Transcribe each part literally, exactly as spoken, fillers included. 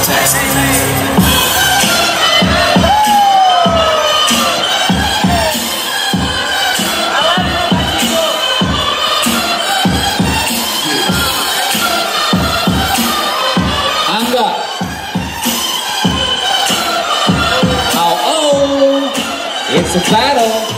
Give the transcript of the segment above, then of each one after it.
It's a battle.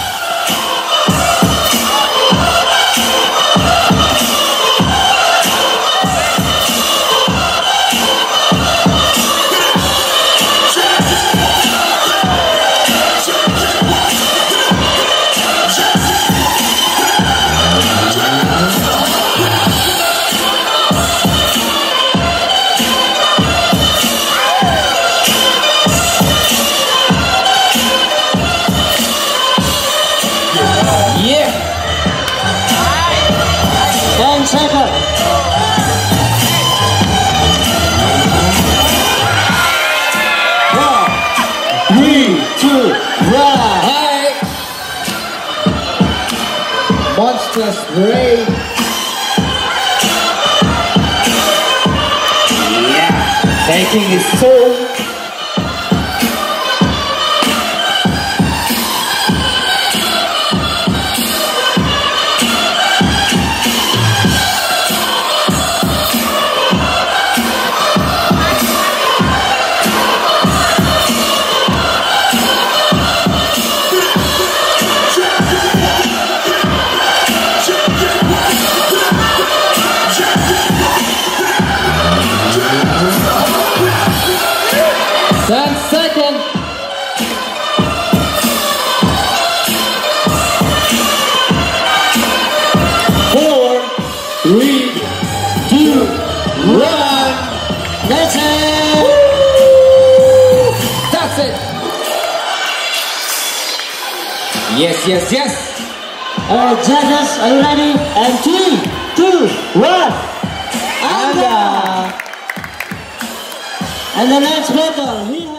Yeah. Ten seconds. One, three, two, one. Hey. Monsters Rain. Yeah. Taking his soul. Ten seconds. Four, three, two, one. That's it. Woo! That's it. Yes, yes, yes. All right, judges, are you ready? And three, two, one. Anga. And the next battle, we